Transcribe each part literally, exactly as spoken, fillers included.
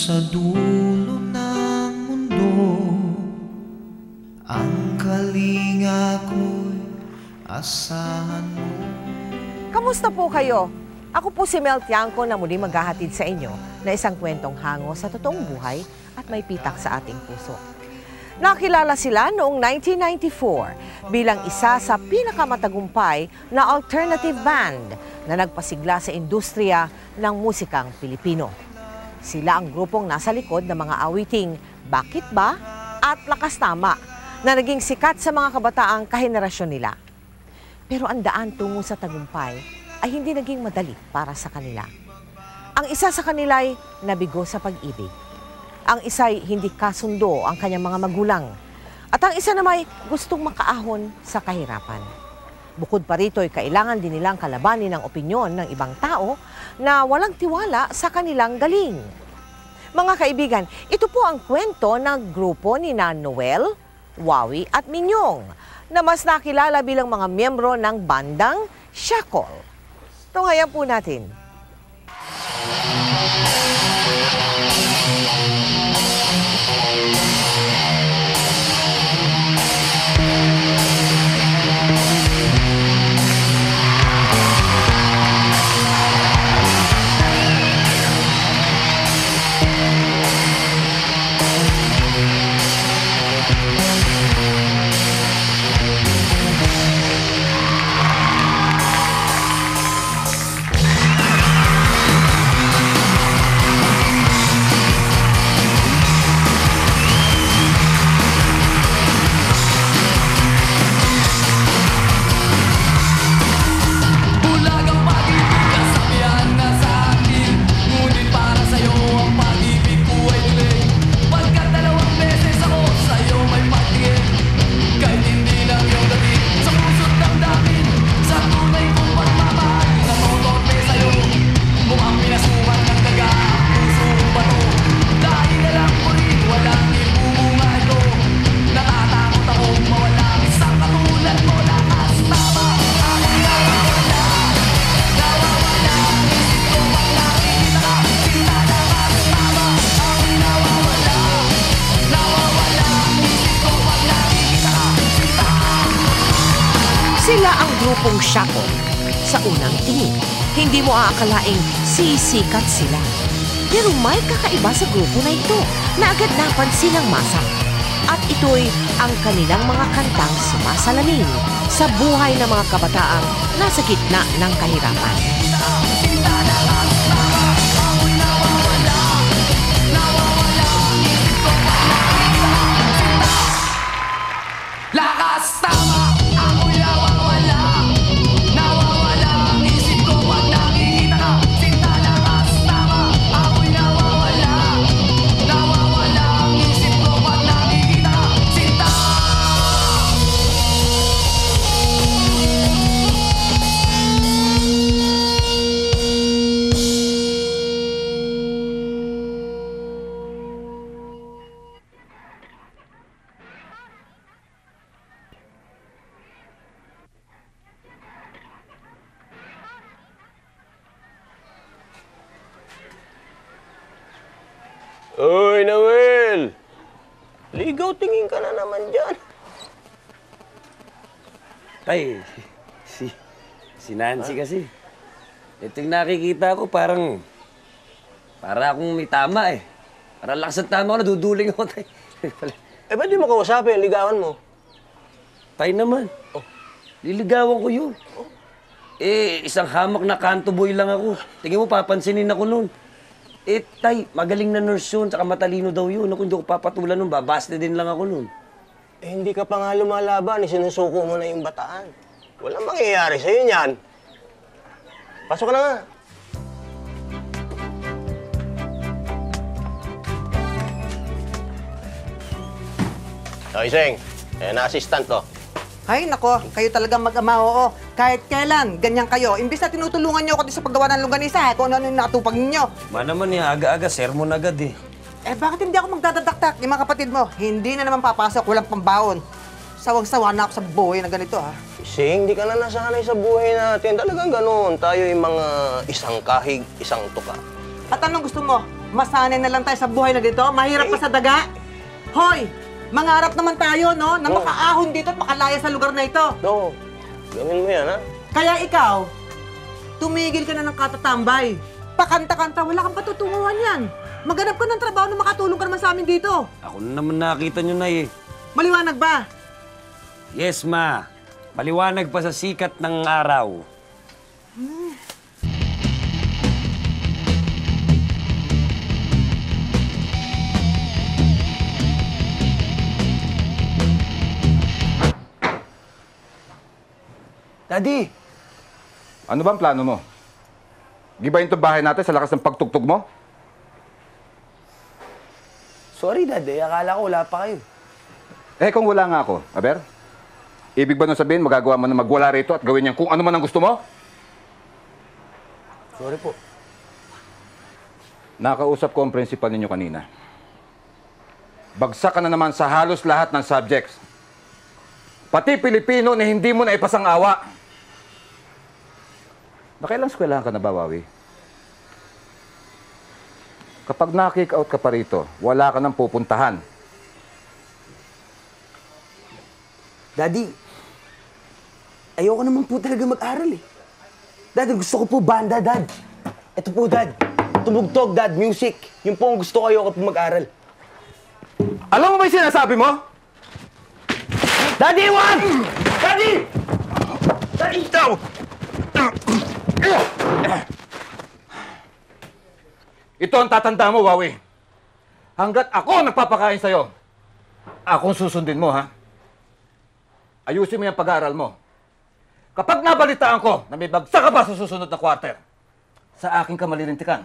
sa dulo ng mundo, ang kalinga ko'y asahan mo. Kamusta po kayo? Ako po si Mel Tiangco na muli maghahatid sa inyo na isang kwentong hango sa totoong buhay at may pitak sa ating puso. Nakilala sila noong nineteen ninety-four bilang isa sa pinakamatagumpay na alternative band na nagpasigla sa industriya ng musikang Pilipino. Sila ang grupong nasa likod ng mga awiting Bakit Ba at Lakas Tama na naging sikat sa mga kabataang kahenerasyon nila. Pero ang daan tungo sa tagumpay ay hindi naging madali para sa kanila. Ang isa sa kanila ay nabigo sa pag-ibig. Ang isa ay hindi kasundo ang kanyang mga magulang. At ang isa naman ay gustong makaahon sa kahirapan. Bukod pa rito ay kailangan din nilang kalabanin ang opinyon ng ibang tao na walang tiwala sa kanilang galing. Mga kaibigan, ito po ang kwento ng grupo ni na Noel, Wawi at Minyong na mas nakilala bilang mga miyembro ng bandang Shackle. Tunghayan po natin. Sila ang grupong Shackle. Sa unang tingin, hindi mo aakalaing sisikat sila. Pero may kakaiba sa grupo na ito na agad napansin ng masa. At ito'y ang kanilang mga kantang sumasalamin sa buhay ng mga kabataang nasa gitna ng kahirapan. Lakas tama! Ako'y nawawala. Nawawala ang isip ko pag nakikita ka. Sinta, lakas tama. Ako'y nawawala. Nawawala ang isip ko pag nakikita ka. Sinta! Uy, Noel! Ligaw, tingin ka na naman dyan. Tay, si, si Nancy kasi. Ito yung nakikita ko parang, para akong may tama eh. Para lakas ang tama ko, naduduling ako, tay. Eh, ba't di mo kausapin? Ligawan mo. Tay naman. Oh. Liligawan ko yun. Oh. Eh, isang hamak na kanto boy lang ako. Tingin mo, papansinin ako nun. Eh, tay, magaling na nurse yun, tsaka matalino daw yun. Kung hindi ko papatulan nun, babaste din lang ako nun. Eh, hindi ka pa nga lumalaban. Isinusuko mo na yung bataan. Walang mangyayari sa'yo niyan. Pasok ka na nga. O, Iseng. Eh, na-assistant ko. Ay, nako, kayo talagang mag-ama, oo. Kahit kailan, ganyan kayo. Imbis na tinutulungan niyo ako din sa paggawa ng longganisa, eh, kung ano yung nakatupag ninyo. Ma naman eh, aga-aga, sermon agad eh. Eh, bakit hindi ako magdadadaktak, yung mga kapatid mo? Hindi na naman papasok, walang pambaon. Sawang-sawa na ako sa buhay na ganito, ha? Sing, di ka na nasanay sa buhay natin. Talagang ganun. Tayo yung mga isang kahig, isang tuka. At anong gusto mo? Masanay na lang tayo sa buhay na dito. Mahirap pa sa daga. Hoy, mangarap naman tayo, no? Na Oo. makaahon dito at makalaya sa lugar na ito. No, gawin mo yan, ha? Kaya ikaw, tumigil ka na ng katatambay. Pakanta-kanta, wala kang patutunguhan yan. Maghanap ka ng trabaho na makatulong ka naman sa amin dito. Ako na naman nakita nyo, Nay, eh. Maliwanag ba? Yes, Ma. Maliwanag pa sa sikat ng araw. Daddy! Ano ba ang plano mo? Gibayin itong bahay natin sa lakas ng pagtugtog mo? Sorry, Daddy. Akala ko wala pa kayo. Eh, kung wala nga ako, Aber, ibig ba nung sabihin, magagawa mo na magwala rito at gawin niyan kung ano man ang gusto mo? Sorry po. Nakausap ko ang principal ninyo kanina. Bagsak ka na naman sa halos lahat ng subjects. Pati Pilipino na hindi mo na ipasang awa. Nakailang eskwelahan ka na ba, Wawi? Kapag na-kick out ka pa rito, wala ka nang pupuntahan. Daddy, ayoko naman po talaga mag-aral eh. Dad, gusto ko po banda, Dad. Ito po, Dad. Tumugtog, Dad. Music. Yung po ang gusto ko, ayoko po mag-aral. Alam mo ba yung sinasabi mo? Daddy, wag! Daddy! Daddy! Ikaw! Ito ang tatanda mo, Wawi. Hanggat ako nagpapakain sa'yo, akong susundin mo, ha? Ayusin mo yung pag-aaral mo. Kapag nabalitaan ko na may bagsak ka pa sa susunod na quarter, sa akin ka malilintikan.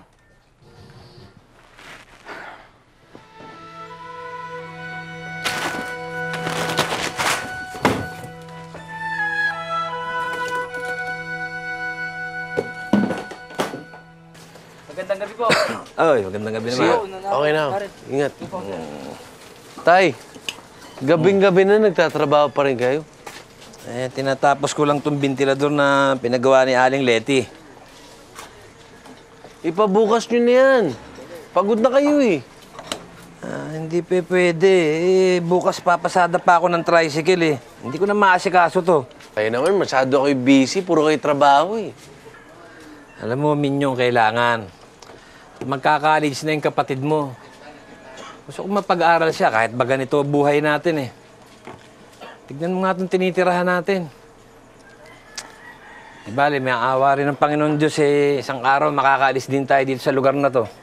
Magandang gabi po. Ay, magandang gabi naman. Okay na. Ingat. Tay, gabing-gabi na nagtatrabaho pa rin kayo? Eh, tinatapos ko lang tong ventilador na pinagawa ni Aling Leti. Ipabukas nyo na yan. Pagod na kayo eh. Ah, hindi pa pwede. Eh, bukas papasada pa ako ng tricycle eh. Hindi ko na maasikaso to. Kayo naman, masyado kayo busy. Puro kayo trabaho eh. Alam mo, Minyong, kailangan. Magka-college na yung kapatid mo. Gusto ko mapag-aral siya kahit ba ganito buhay natin eh. Tignan mo nga itong tinitirahan natin. Di bale, may awa rin ng Panginoon Diyos eh. Isang araw makakaalis din tayo dito sa lugar na to.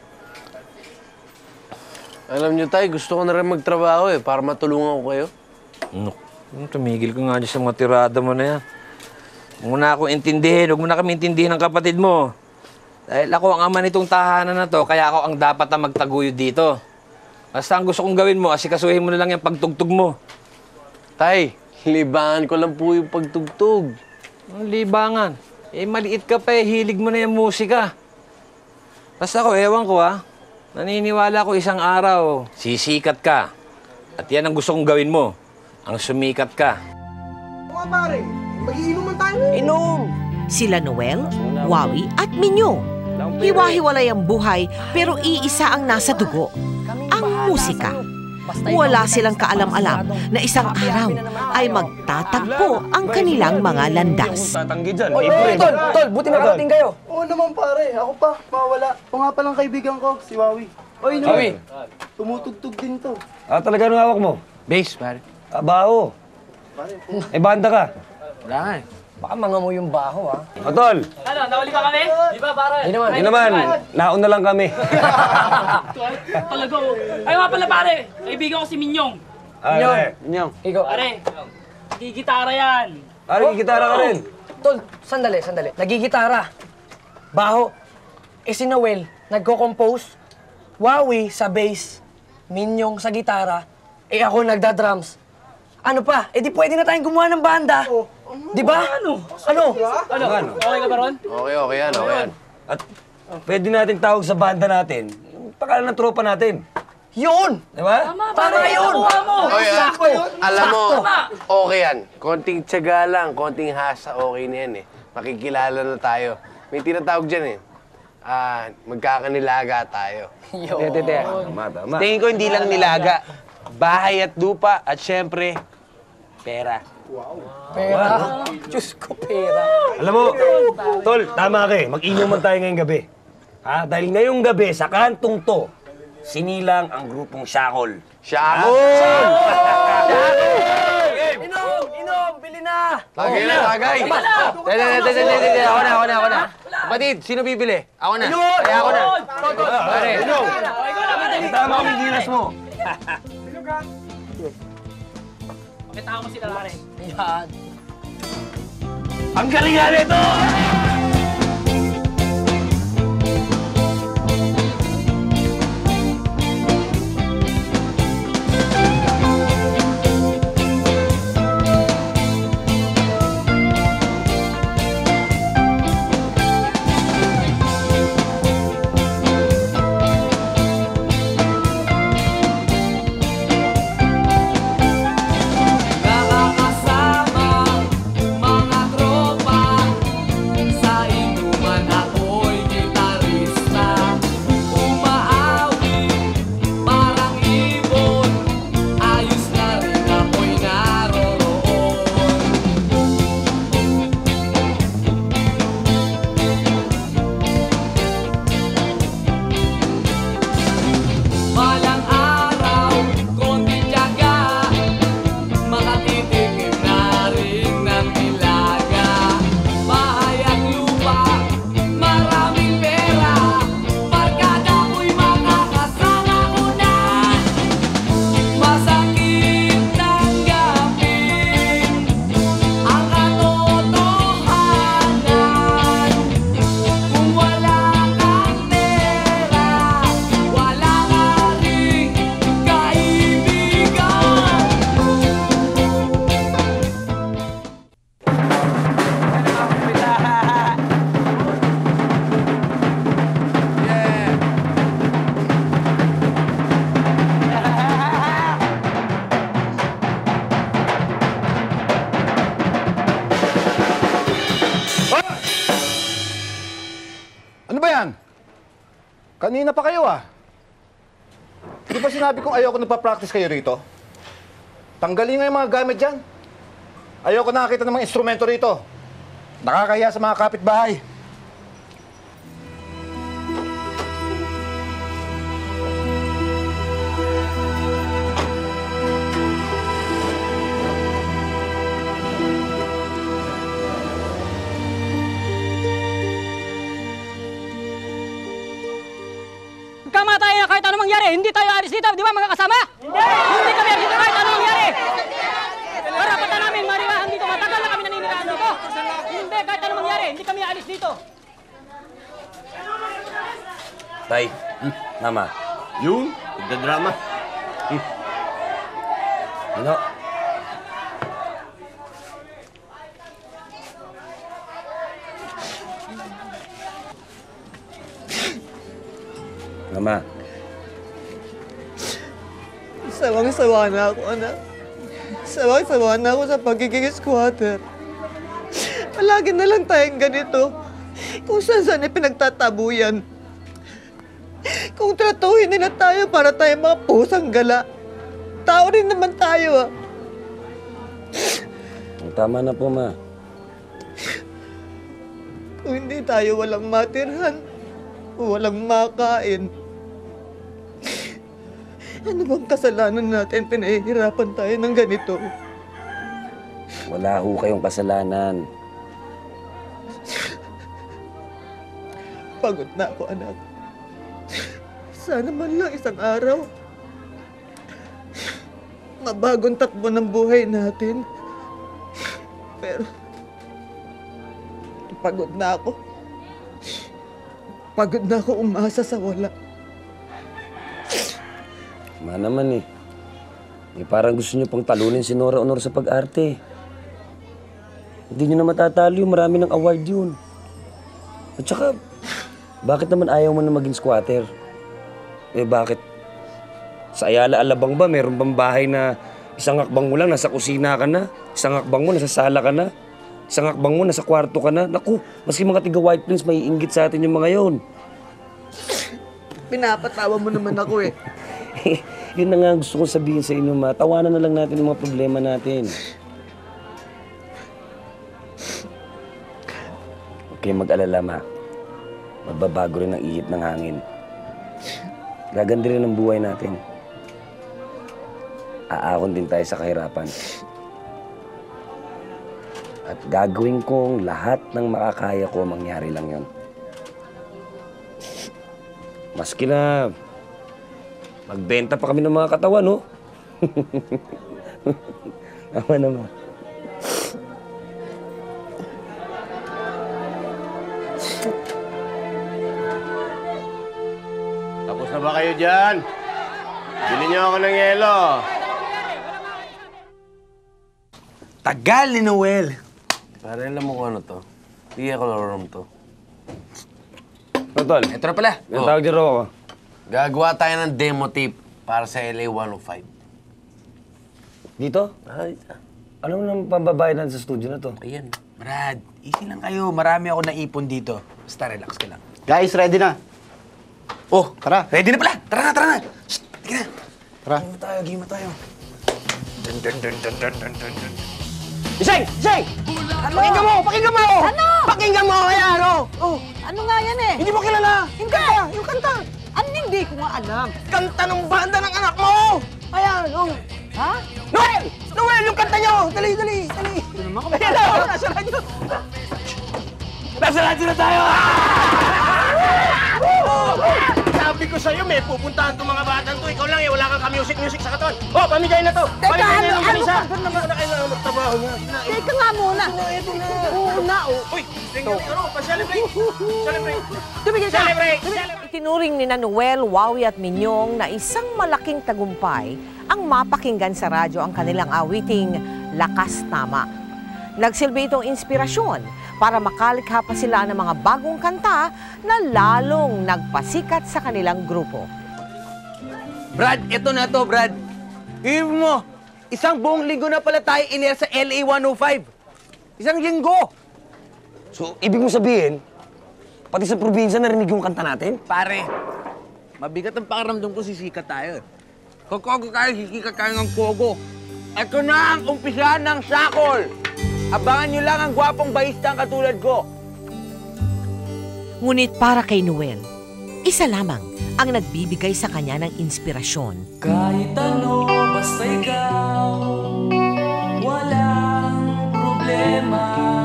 Alam nyo tay, gusto ko na rin magtrabaho eh, para matulungan ko kayo. Ano? Tumigil ko nga dyan sa mga tirada mo na yan. Huwag mo na ako intindihin. Huwag mo na kami intindihin ng kapatid mo. Dahil ako ang ama nitong tahanan na to, kaya ako ang dapat na magtaguyod dito. Basta ang gusto kong gawin mo, asikasuhin mo na lang yung pagtugtog mo. Tay, libangan ko lang po yung pagtugtog. Ang libangan. Eh, maliit ka pa eh. Hilig mo na yung musika. Basta ako, ewan ko ha. Naniniwala ko isang araw, sisikat ka. At yan ang gusto kong gawin mo. Ang sumikat ka. Mga pare, magiinuman tayo. Inom! Sila Noel, Wawi at Minyo. Hiwa-hiwalay ang buhay pero iisa ang nasa dugo, ang musika. Wala silang kaalam-alam na isang araw ay magtatagpo ang kanilang mga landas. Tatanggi dyan. Oy, Tol! Tol! Buti nakarating kayo. Oo naman pare, ako pa, mawala. Ako nga palang kaibigan ko, si Wawi. Oy, no. Wawi. Tumutugtog din to. Ah, talaga nung hawak mo? Base, pare. Ah, baho. Eh, banda ka. Wala nga eh. Baka mga mo yung baho, ha? Otol! Ano, nawali ba kami? Di ba, pare? Hindi naman. Hindi naman, naon na lang kami. Talaga oh. Ay, nga pala pare, kaibigan ko si Minyong. Ah, Nyong. eh, Nyong. Ikaw. Pare, gigitara yan. Pare, gitara ka rin. Tol, sandali, sandali. Nagigitara. Baho. Eh si Noel, nagko-compose. Wawi sa bass. Minyong sa gitara. Eh ako nagda-drums. Ano pa? Eh di pwede na tayong gumawa ng banda. Di ba? Ano? Ano? Ano? Okay ka ba ron? Okay, okay yan, okay yan. At pwede natin tawag sa banda natin, yung pangalan ng tropa natin. Yun! Di ba? Tama yun! Okay, ah. Sakto! Alam mo, Sakto! okay yan. Konting tiyaga lang, konting hasa, okay na yan eh. Makikilala na tayo. May tinatawag dyan eh. ah, magkakanilaga tayo. Yo. Tete, tete. Tama, tama. Tingin ko hindi lang nilaga. Bahay at lupa at syempre, pera. Pera. Diyos ko, pera. Alam mo, Tol, tama ka eh. Mag-inuman tayo ngayong gabi. Ha? Dahil ngayong gabi, sa kantong to, sinilang ang grupong Shakol. Shakol! Inom! Inom! Bili na! Tagay na, tagay! Tete, tete, tete, tete. Ako na, ako na, ako na. Kapatid, sino bibili? Ako na. Kaya ako na. Pare. Tama kami gilas mo. Pakita mo sila, pare. Yan. Ang galing nga nito! Ano ba yan? Kanina pa kayo ah. Di ba sinabi kong ayoko nagpa-practice kayo rito? Tanggalin nga yung mga gamit dyan. Ayoko nakakita ng mga instrumento rito. Nakakahiya sa mga kapitbahay. Kamatayan na kahit anong mangyari, hindi tayo alis dito, di ba mga kasama? Hindi! Hindi kami alis dito kahit anong mangyari! Karapatan namin mariwahan dito, matagal na kami naninirahan dito! Hindi, kahit anong mangyari, hindi kami alis dito! Tay, Mama. Yun, nagdadrama. Hmm. Ano? Mama. Sawang-sawa na ako, anak. Sawang-sawa na ako sa pagiging squatter. Palagi na lang tayong ganito. Kung saan-saan ay pinagtatabuyan. Kung tratuhin nila tayo para tayo mga pusang gala. Tao rin naman tayo, ah. Tama na po, Ma. Kung hindi tayo walang matirhan, walang makain, ano bang kasalanan natin pinahihirapan tayo ng ganito? Wala ho kayong kasalanan. Pagod na ako, anak. Sana man lang isang araw, mabagong takbo ng buhay natin. Pero, pagod na ako. Pagod na ako umasa sa wala. Ma naman eh. Eh parang gusto niyo pang talunin si Nora Honor sa pag-arte. Hindi niyo na matatalo yun. Marami ng award yun. At saka, bakit naman ayaw mo na maging squatter? Eh bakit? Sa Ayala Alabang ba, meron bang bahay na isang akbang mo lang, nasa kusina ka na? Isang akbang mo, nasa sala ka na? Isang akbang mo, nasa kwarto ka na? Naku, maski mga tiga White Plains, may inggit sa atin yung mga yon. Pinapatawa mo naman ako eh. Yun na nga gusto kong sabihin sa inyo, ma. Tawanan na lang natin ang mga problema natin. Huwag kayong mag-alala, ma. Magbabago rin ang ihip ng hangin. Gaganda rin ang buhay natin. Aakon din tayo sa kahirapan. At gagawin kong lahat ng makakaya ko, mangyari lang yon. Maski na magbenta pa kami ng mga katawan, no? Tama naman. Tapos na ba kayo dyan? Bili niyo ako ng yelo. Tagal ni Noel! Para alam mo kung ano to. Hindi ako larom to. Totol. Ito na pala. Ang tawag dyan ako. Gagawa tayo ng demo tape para sa L A one oh five. Dito? Ay, Alam mo nang pambabayad natin sa studio na to? ayan. Brad, easy lang kayo. Marami ako naipon dito. Basta relax ka lang. Guys, ready na. Oh, Tara. ready na pala. Tara na, tara na. Shh, tika na. Tara. Game tayo, game tayo. Dun, dun, dun, dun, dun, dun, dun, dun. Iseng! Iseng! Ano? Pakinggan mo! Pakinggan mo! Ano? Pakinggan mo! Ayan, ano? Oh, Ano nga yan eh? hindi mo kilala! Hindi! Yung kanta! Ano hindi ko nga alam? Kanta ng banda ng anak mo! Ayan, oh. Ha? Noel! Noel, yung kanta nyo! Dali, dali, dali! Ayan na, oh, nasa radyo! Nasa radyo na tayo! Sabi ko sa'yo, may pupuntahan itong mga batang to. Ikaw lang eh, wala kang ka-music-music sa katon. Oh, pamigay na to! Teka, Pamigay na ano, ng ano kanisa! ba? Hindi ko na kailangan magtrabaho niya. Teka nga muna. Oo na, oh. Uy, tingnan ano, pa-celebrate! Celebrate! Tumigil ka! Celebrate! Itinuring ni na Noel, Wawi at Minyong na isang malaking tagumpay ang mapakinggan sa radyo ang kanilang awiting Lakas Tama. Nagsilbi itong inspirasyon para makalikha pa sila ng mga bagong kanta na lalong nagpasikat sa kanilang grupo. Brad, ito na to, Brad. Ibig mo, isang buong linggo na pala tayo in-air sa L A one oh five. Isang linggo! So, ibig mo sabihin, pati sa probinsya narinig yung kanta natin? Pare, mabigat ang pakiramdam ko sisikat tayo. Kung kogo tayo, sisikat tayo ng kogo. Ito na ang umpisa ng sakol! Abangan nyo lang ang gwapong bahistang katulad ko. Ngunit para kay Noel, isa lamang ang nagbibigay sa kanya ng inspirasyon. Kahit ano, basta ikaw, walang problema.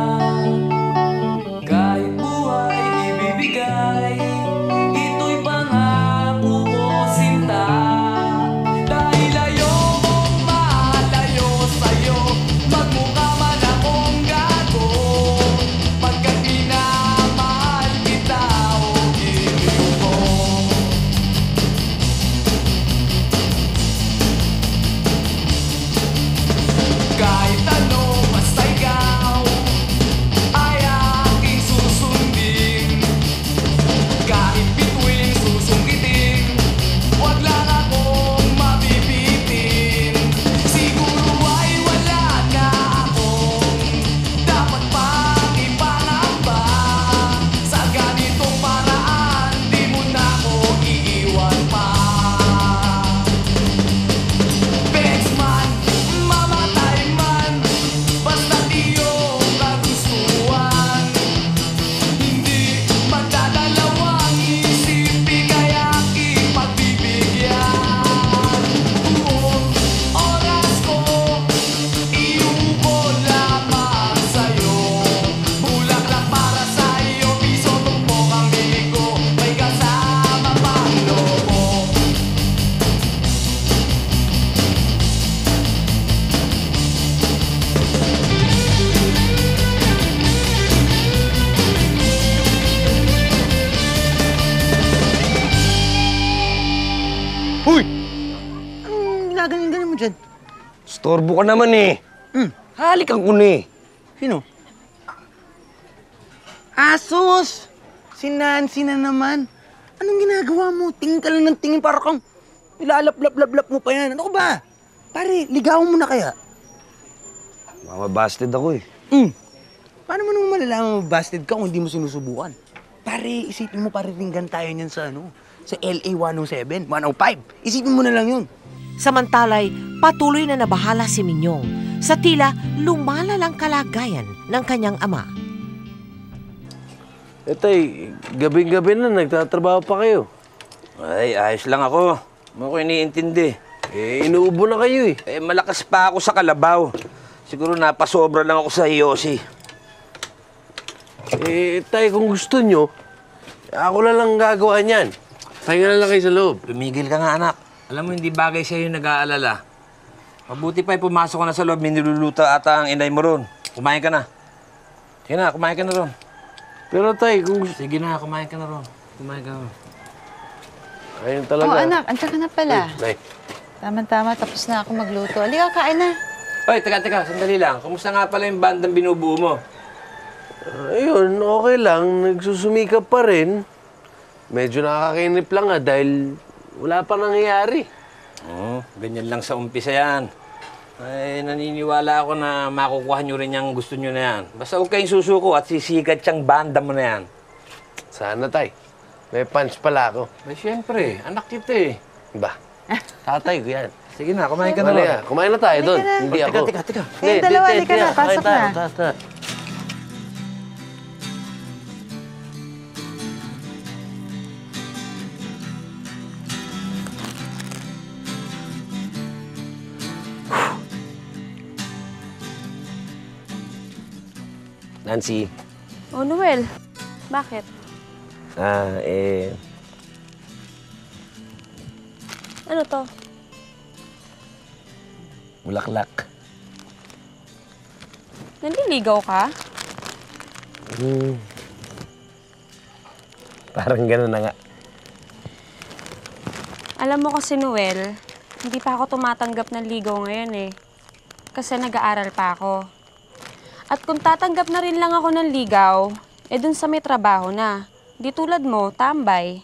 Kahit buhay ibibigay, ito'y pangako ko, sinta. Dahil ayokong malayo sa'yo, magmukha man akong gago. Pagkat minamahal kita o iniyo ko. Kahit ano, basta ikaw ay aking susundin. Kahit bituin susungkitin, wag lang akong mabibitin. Siguro ay wala na akong dapat pang ipangamba. Sa ganitong paraan, di mo na ako iiwan pa. Bexman, mamatay man, basta't iyong kagustuhan. Hindi magdadalawang isipin, kaya ipagbibigyan. Buong oras ko, iubo lamang sa'yo. Bulaklak para sa'yo, piso tumpok ang bibig ko. May kasama pang lobo. Huy! Anong ginagaling-galing mo dyan? Storbo ka naman eh. Hmm. Halikan ko na eh. Sino? Asos! Si Nancy na naman. Anong ginagawa mo? Tingin ka lang ng tingin para kang ilalap-lap-lap-lap mo pa yan. Ano ka ba? Pare, ligawan mo na kaya. Mamabasted ako eh. Hmm. Paano mo naman malalaman mabasted ka kung hindi mo sinusubukan? Pare, isipin mo pare ringgan tayo niyan sa ano? sa L A one oh seven, one oh five. Isipin mo na lang yun. Samantalay, patuloy na nabahala si Minyong sa tila lumalalang kalagayan ng kanyang ama. Eh, tay, gabi-gabi na nagtatrabaho pa kayo. Ay, ayos lang ako. Mo ko iniintindi. Eh, inuubo na kayo eh. Eh, malakas pa ako sa kalabaw. Siguro napasobra lang ako sa Yossi. Eh, tay, kung gusto nyo, ako na lang gagawa niyan. Tayo na lang kayo sa loob. Tumigil ka nga, anak. Alam mo, hindi bagay sa'yo yung nag-aalala. Mabuti pa, pumasok ka na sa loob, may niluluto ata ang inay mo ron. Kumain ka na. Sige na, kumain ka na ron. Pero tay, kung gusto... Sige na, kumain ka na ron. Kumain ka na ron. Ayun talaga. Oh, anak, andiyan ka na pala. Nay. Tama-tama, tapos na ako magluto. Halika, kain na. Hoy, teka, teka, sandali lang. Kumusta nga pala yung bandang binubuo mo? Uh, ayun, okay lang. Nagsusumikap pa rin. Medyo nakakainip lang nga dahil wala pa nangyayari. Oo, oh, ganyan lang sa umpisa yan. Ay, naniniwala ako na makukuha nyo rin yung gusto nyo na yan. Basta huwag kayong susuko at sisikat siyang banda mo na yan. Sana, tay. May punch pala ako. Ay, siyempre. Anak kita eh. Ba? Tatay ko yan. Sige na, kumain ka na Wala rin. ka. Kumain na tayo doon. na. Hindi Oh, ako. teka, teka, teka. Kayong dalawa, halika na, pasok na. Tata. Nancy, Oh, Noel. Bakit? ah, eh, Ano to? bulaklak. Naliligaw ka? Hmm. Parang gano'n na nga. Alam mo kasi, Noel, hindi pa ako tumatanggap ng ligaw ngayon eh. Kasi nag-aaral pa ako. At kung tatanggap na rin lang ako ng ligaw, eh dun sa may trabaho na. Di tulad mo, tambay.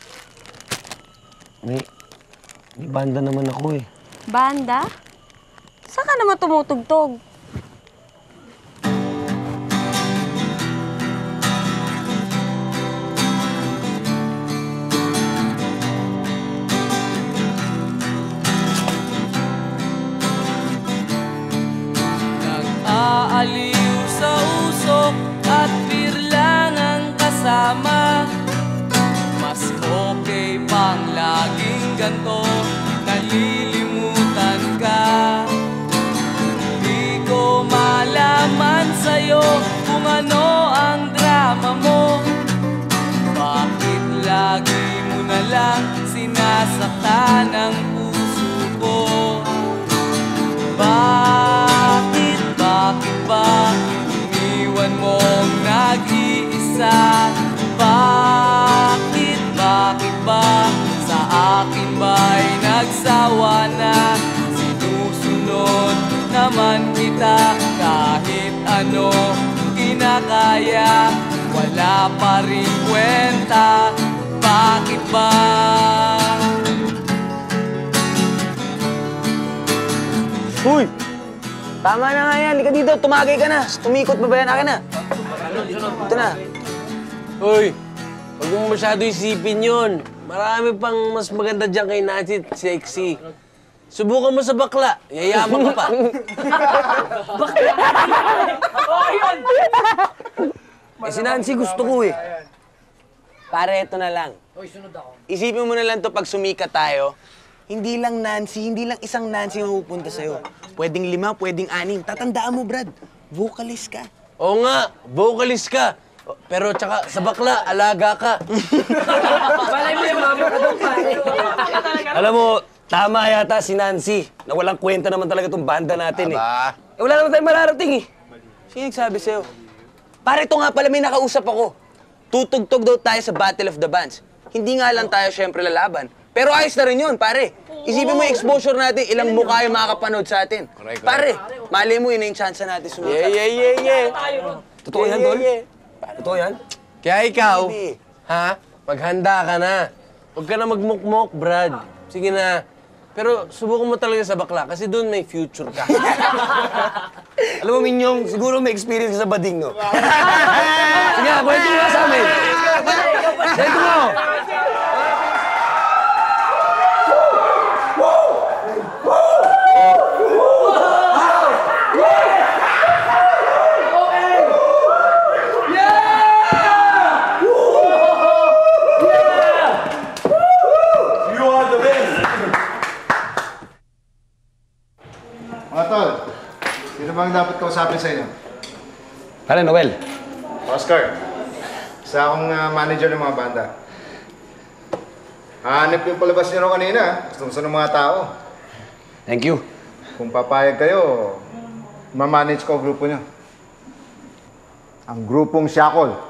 May, may banda naman ako eh. Banda? Saan ka naman tumutugtog? Nag-aaliw sa usok at birlang ang kasama. Mas okay pang laging ganto, nalilimutan ka. Di ko malaman sa'yo kung ano ang drama mo. Bakit lagi mo na lang sinasaktan ang puso ko? Bakit, bakit ba iniwan mong nag-iisa? Bakit, bakit ba sa akin ba'y nagsawa na? Sinusunod naman kita kahit ano kinakaya, wala pa rin kwenta. Bakit ba? Uy! Tama na nga yan. Lika dito. Tumagay ka na. Tumikot pa ba yan? Akin na. Ito na. Uy, huwag mo masyado isipin yun. Marami pang mas maganda dyan kay Nancy at sexy. Subukan mo sa bakla. Yayaman ka pa. Eh, si Nancy gusto ko eh. Pare, ito na lang. Isipin mo na lang to pag sumikat tayo. Hindi lang Nancy, hindi lang isang Nancy ang mapupunta sa'yo. Pwedeng lima, pwedeng anim. Tatandaan mo, Brad. Vocalist ka. Oo nga, vocalist ka. Pero tsaka sa bakla, alaga ka. Balay mo yung mama ka doon, pare. Alam mo, tama yata si Nancy na walang kwenta naman talaga itong banda natin eh. Aba. Eh, wala naman tayong mararating eh. Sino nagsabi sa'yo? Pare, ito nga pala may nakausap ako. Tutugtog daw tayo sa Battle of the Bands. Hindi nga lang tayo syempre lalaban. Pero ayos na rin yun, pare. Isipin mo yung exposure natin, ilang mukha yung makakapanood sa atin. Correct, Pare, mali mo yun na yung chance natin sumikat. Yeah, yeah, yeah, yeah. Totoo yan, Tol? Totoo yan? Kaya ikaw, Hindi. ha? Maghanda ka na. Huwag ka na magmukmok, Brad. Sige na. Pero subukan mo talaga sa bakla kasi doon may future ka. Alam mo, Minyong, siguro may experience ka sa bading, no? Sige, kwento mo nga sa amin. Kwento mo! Sino bang dapat kausapin sa inyo? Pare, Noel. Oscar. Isa akong uh, manager ng mga banda. Hanip yung palabas niyo kanina. Gusto ng mga tao. Thank you. Kung papayag kayo, ma-manage ko ang grupo niyo. Ang grupong Shackle.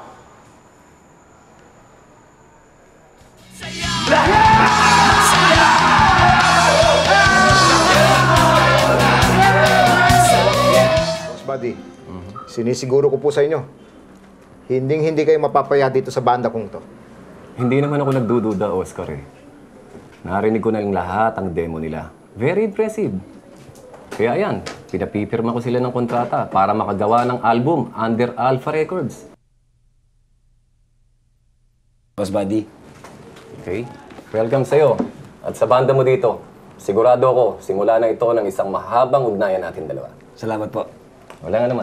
Boss Buddy, sinisiguro ko po sa inyo, hinding-hindi kayo mapapaya dito sa banda kong to. Hindi naman ako nagdududa, Oscar eh. Narinig ko na yung lahat ang demo nila. Very impressive. Kaya yan, pinapipirma ko sila ng kontrata para makagawa ng album under Alpha Records. Boss Buddy. Okay? Welcome sa'yo. At sa banda mo dito, sigurado ako, simula na ito ng isang mahabang ugnayan natin dalawa. Salamat po. Wala nga naman.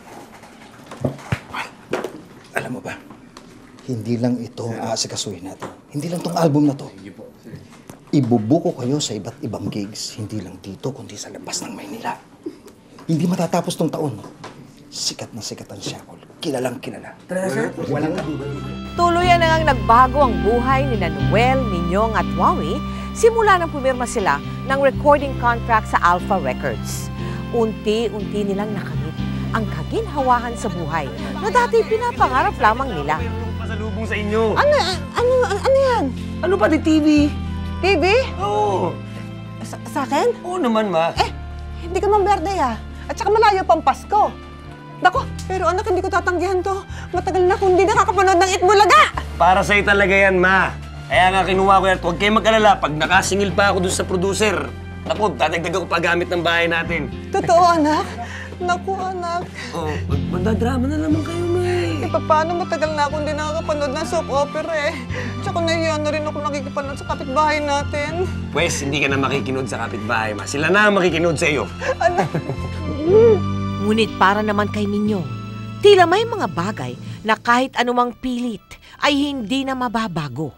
Alam mo ba, hindi lang ito ang aasikasuhin natin. Hindi lang tong album na to. Ibubuko kayo sa iba't ibang gigs, hindi lang dito, kundi sa labas ng Maynila. Hindi matatapos tong taon. Sikat na sikat ang Shackle. Kilalang kilala. Walang duda. Tuluyan na ngang nagbago ang buhay ni Noel, Ninyong at Wawi simula nang pumirma sila ng recording contract sa Alpha Records. Unti-unti nilang nakamit ang kaginhawahan sa buhay na dati pinapangarap lamang nila. Pasalubong sa inyo. Ano, ano, ano yan? Ano pa di T V? T V? Oo. Sa, sa akin? Oo naman, ma. Eh, hindi ka mang berde ah. At saka malayo pang Pasko. Nako, pero anak, hindi ko tatanggihan to. Matagal na kung hindi nakakapanood ng Itbulaga! Para sa'yo talaga yan, ma. Kaya nga kinuha ko yan. Huwag kayo mag-alala. Pag nakasingil pa ako dun sa producer, naku, dadagdag ako pa gamit ng bahay natin. Totoo, anak? Naku, anak. Oo, oh, magdadrama na naman kayo, ma. Eh, paano matagal na ako hindi nakakapanood ng soap opera eh. Tsaka nahiya na rin ako nakikipanood sa kapitbahay natin. Pwes, hindi ka na makikinood sa kapitbahay, ma. Sila na ang makikinood sa iyo. Anak. Ngunit para naman kay Minyong, tila may mga bagay na kahit anumang pilit ay hindi na mababago.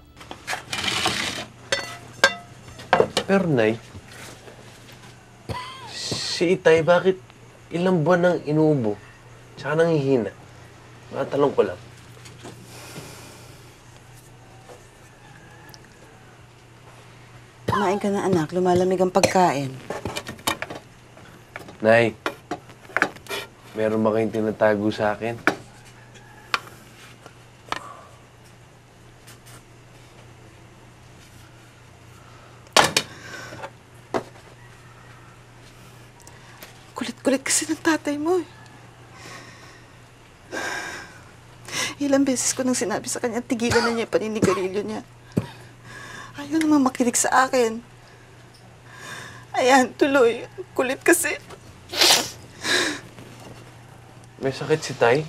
Pero, Nay, si Itay, bakit ilang buwan nang inuubo? Tsaka nanghihina? Matanong ko lang. Kumain ka na, anak. Lumalamig ang pagkain. Nay, meron ba kayong tinatago sa akin? Kulit-kulit kasi ng tatay mo eh. Ilang beses ko nang sinabi sa kanya, tigilan na niya yung paninigarilyo niya. Ayaw naman makinig sa akin. Ayan, tuloy. Kulit kasi. May sakit si Tay?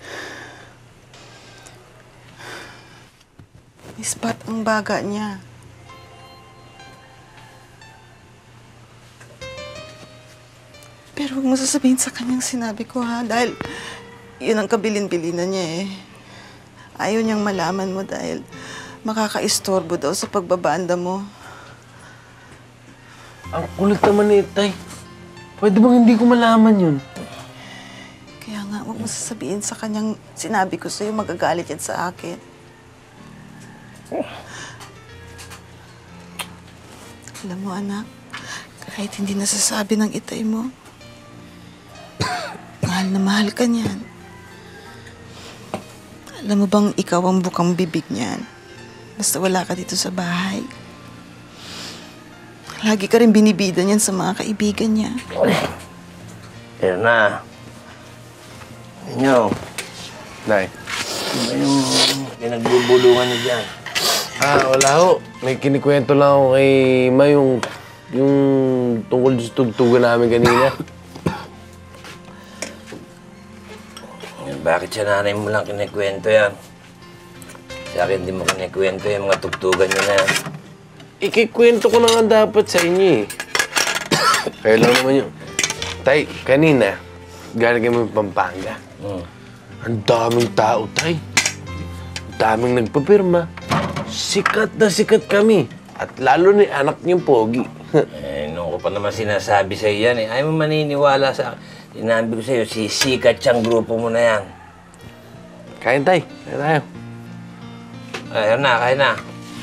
May spot ang baga niya. Pero huwag mo sasabihin sa kanyang sinabi ko, ha? Dahil yun ang kabilin-bilinan niya, eh. Ayaw niyang malaman mo dahil makaka-istorbo daw sa pagbabanda mo. Ang kulit naman ni Tay. Pwede bang hindi ko malaman yun? Kaya nga, huwag mo sasabihin sa kanyang sinabi ko sa'yo, magagalit yan sa akin. Alam mo, anak, kahit hindi nasasabi ng Itay mo, mahal na mahal ka niyan. Alam mo bang ikaw ang bukang bibig niyan? Basta wala ka dito sa bahay. Lagi ka rin binibida niyan sa mga kaibigan niya. Kaya na. Inyo. Nay. Ano ba yung pinagbubulungan niyo dyan? Ah, wala ho. May kinikwento lang ako kay Ma yung, yung tungkol sa tugtugan namin kanina. Bakit sa nanay mo lang kinikwento yan? Sa akin, di mo kinikwento yung mga tugtugan niyo na yan. Ikikwento ko na nga dapat sa inyo eh. Kaya lang naman yun. Tay, kanina, galing kami ng Pampanga. Hmm. Ang daming tao, Tay. Ang daming nagpapirma. Sikat na sikat kami. At lalo ni anak niyong Pogi. Eh, noon ko pa naman sinasabi sa'yo yan eh. Ayaw mo maniniwala sa Sinabi ko sa'yo, sisikat siyang grupo mo na yan. Kain tay. Kain tayo. Ayun na, kain na.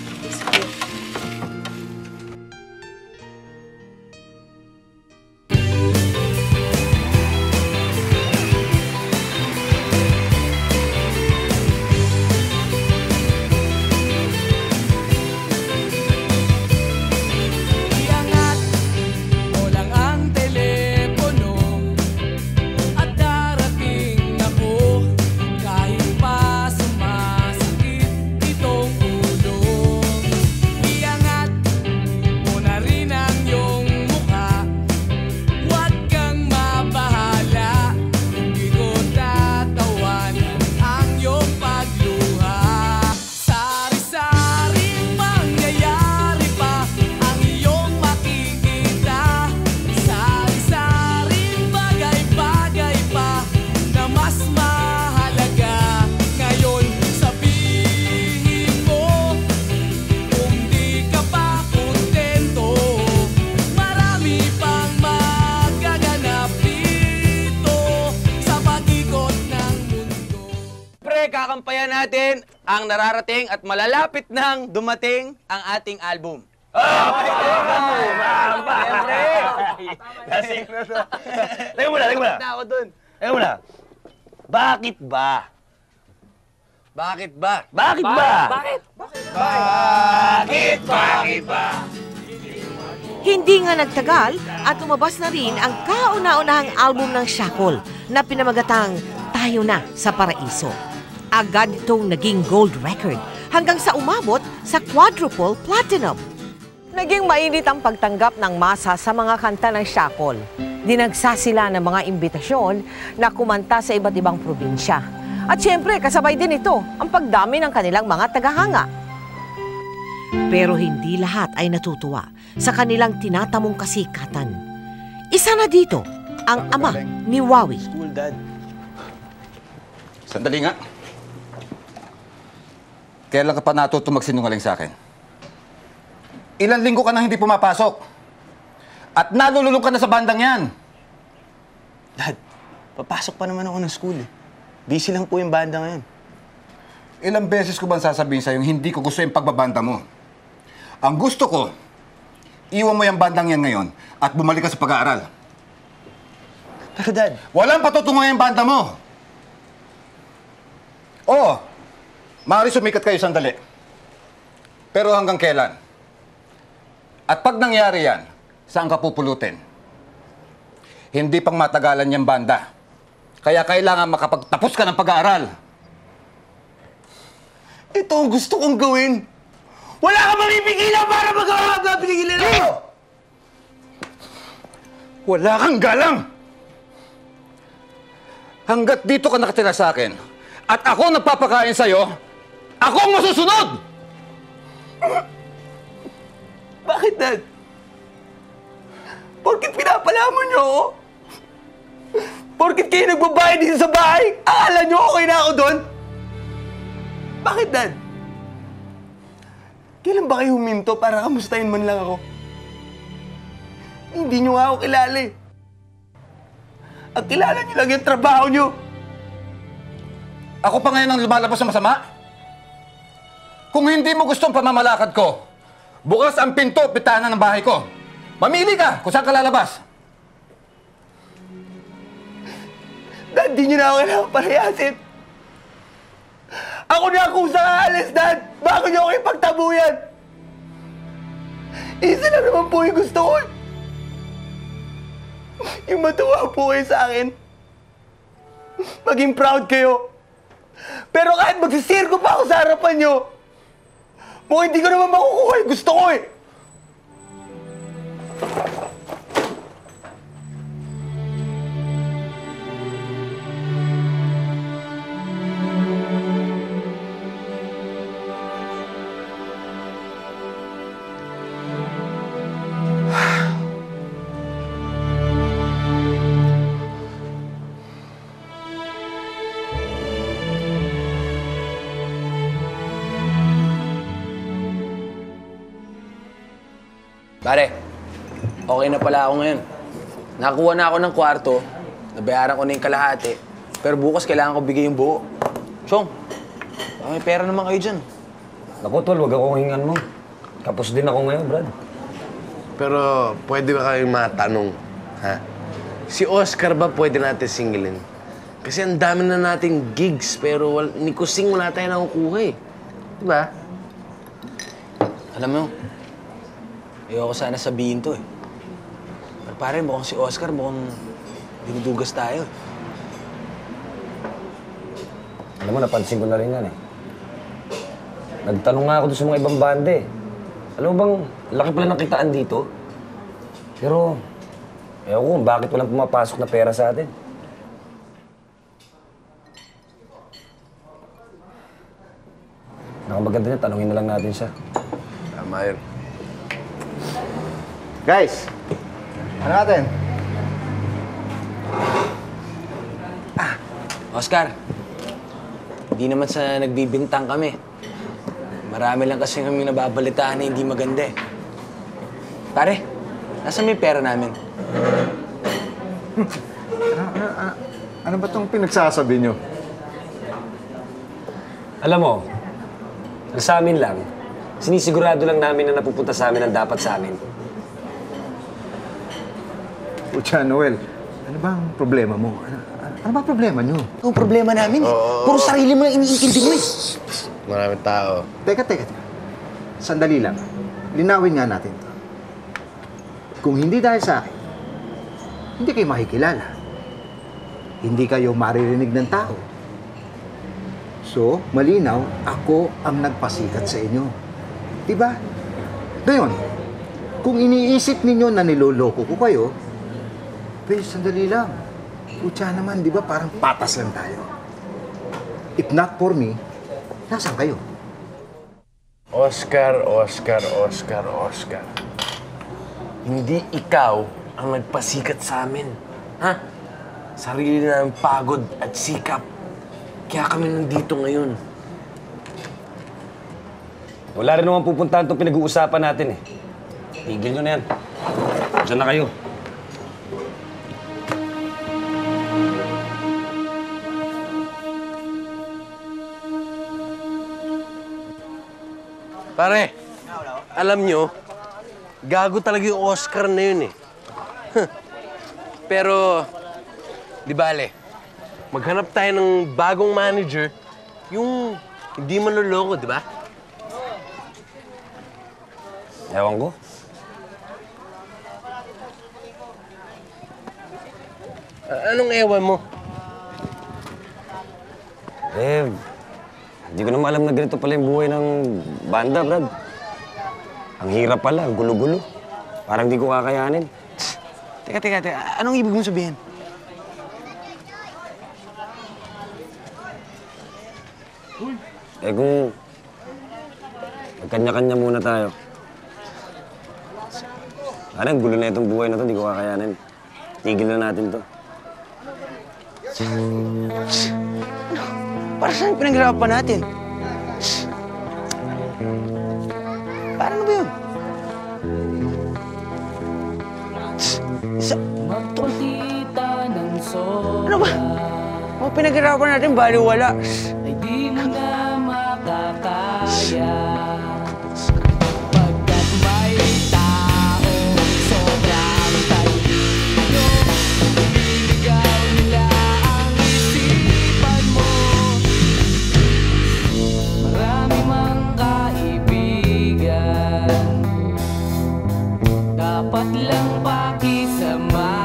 Iangat mo lang ang telepono at darating ako kahit pa sumasakit itong ulo. Iangat mo na rin ang iyong mukha, huwag kang mabahala, hindi ko tatawan ang iyong pagluha. Sari-saring mangyayari pa ang iyong makikita, sari-saring bagay-bagay pa na mas mahalaga. Ngayon sabihin mo kung di ka pa kontento, marami pang magaganap dito sa pag-ikot ng mundo. Pre, kakampayan natin ang nararating at malalapit nang dumating ang ating album. Lasing na to. Teka muna, teka muna. Na ako dun. Teka muna. Bakit ba? Bakit ba? Bakit ba? Bakit? Bakit? Bakit ba? Hindi nga nagtagal at lumabas na rin ang kauna-unahang album ng Shackle na pinamagatang Tayo Na sa Paraiso. Agad itong naging gold record hanggang sa umabot sa quadruple platinum. Naging mainit ang pagtanggap ng masa sa mga kanta ng Shackle. Dinagsa sila ng mga imbitasyon na kumanta sa iba't ibang probinsya. At syempre, kasabay din ito ang pagdami ng kanilang mga tagahanga. Pero hindi lahat ay natutuwa sa kanilang tinatamong kasikatan. Isa na dito ang ama ni Wawi. School, Dad. Sandali nga. Kailan ka pa natuto magsinungaling sa akin? Ilang linggo ka nang hindi pumapasok. At nalululong ka na sa bandang yan. Dad, papasok pa naman ako ng school eh. Busy lang po yung banda ngayon. Ilang beses ko bang sasabihin sa'yo hindi ko gusto yung pagbabanda mo? Ang gusto ko, iwan mo yung bandang yan ngayon at bumalik ka sa pag-aaral. Pero Dad... Walang patutunguhan yung banda mo! Oo, maaari sumikat kayo sandali. Pero hanggang kailan? At pag nangyari yan, saan ka pupulutin? Hindi pang matagalan yung banda. Kaya kailangan makapagtapos ka ng pag-aaral. Ito ang gusto kong gawin. Wala ka bang ipigilan para magawa ka pinigilan ako? Wala kang galang! Hanggat dito ka nakatira sa akin, at ako nagpapakain sa'yo, ako ang masusunod! Bakit, Dad? Porkit pinapalamon niyo ako? Porkit kayo nagbabayad dito sa bahay? Akala niyo okay na ako doon? Bakit, Dad? Kailan ba kayo huminto para kamustahin man lang ako? Hindi niyo nga ako kilala eh. Ang kilala niyo lang yung trabaho niyo. Ako pa ngayon ang lumalabas na masama? Kung hindi mo gustong pamamalakad ko, bukas ang pinto, pitana ng bahay ko. Mamili ka kung saan ka lalabas. Dad, di niyo na ako kailangan palayasin. Ako na kung saan aalis, Dad, bago niyo ako ipagtabuyan. Isa lang naman po yung gusto ko. Yung matuwa po kayo sa akin. Maging proud kayo. Pero kahit magsisirko pa ako sa harapan niyo, mukhang hindi ko naman makukuha yung gusto ko eh. Pare, okay na pala ako ngayon. Nakakuha na ako ng kwarto, nabayaran ko na yung kalahati. Pero bukas kailangan ko bigay yung buo. Chong, baka may pera naman kayo dyan. Naku, tol, wag akong hingan mo. Kapos din ako ngayon, Brad. Pero pwede ba kayong matanong, ha? Si Oscar ba pwede natin singilin? Kasi ang dami na nating gigs, pero wal, ni Kusing wala tayo nakukuha eh. Diba? Alam mo, ayoko sana sabihin to eh. Pero pare, mukhang si Oscar, mukhang dinudugas tayo. Alam mo, napansin ko na rin yan eh. Nagtanong nga ako doon sa mga ibang bande. Alam mo bang, laki pala ng kitaan dito. Pero, ewan ko kung bakit walang pumapasok na pera sa atin. Nakamaganda niya, tanungin na lang natin siya. Tama yun. Guys, ano natin? Ah, Oscar. Hindi naman sa nagbibintang kami. Marami lang kasi kami nababalitaan na hindi maganda eh. Pare, nasa may pera namin? ano, ano, ano, ano ba itong pinagsasabi nyo? Alam mo, ang sa amin lang, sinisigurado lang namin na napupunta sa amin ang dapat sa amin. Pucha, Noel, ano ba ang problema mo? Ano, ano ba ang problema nyo? Ang problema namin eh. Puro sarili mo lang iniintindi mo eh. Maraming tao. Teka, teka, teka. Sandali lang. Linawin nga natin to. Kung hindi dahil sa akin, hindi kayo makikilala. Hindi kayo maririnig ng tao. So, malinaw, ako ang nagpasikat sa inyo. Diba? Ngayon, kung iniisip ninyo na niloloko ko kayo, pero sandali lang. Kutya naman, di ba? Parang patas lang tayo. If not for me, nasaan kayo? Oscar, Oscar, Oscar, Oscar. Hindi ikaw ang nagpasikat sa amin. Ha? Sarili na ng pagod at sikap. Kaya kami nandito ngayon. Wala rin naman pupuntahan itong pinag-uusapan natin eh. Tigil nyo na yan. Diyan na kayo. Pare, alam nyo, gago talaga yung Oscar na yun eh. Pero, di bale, maghanap tayo ng bagong manager, yung hindi manloloko, di ba? Ewan ko. A- anong ewan mo? Eh, hindi ko naman alam na ganito pala yung buhay ng banda, Brad. Ang hirap pala, ang gulo-gulo. Parang di ko kakayanin. Teka, teka, teka. Anong ibig mong sabihin? Eh kung magkanya-kanya muna tayo. Parang gulo na itong buhay na to, di ko kakayanin. Tigil na natin to. Para saan pinaghirapan natin? Paano ba yun? Sa... Ano ba? Mga pinaghirapan natin, baliwala. Ay di mo na makakaya. Pagkat may tao sobrang talino, nililigaw nila ang isipan mo. Marami mang kaibigan, dapat lang pakisamahan.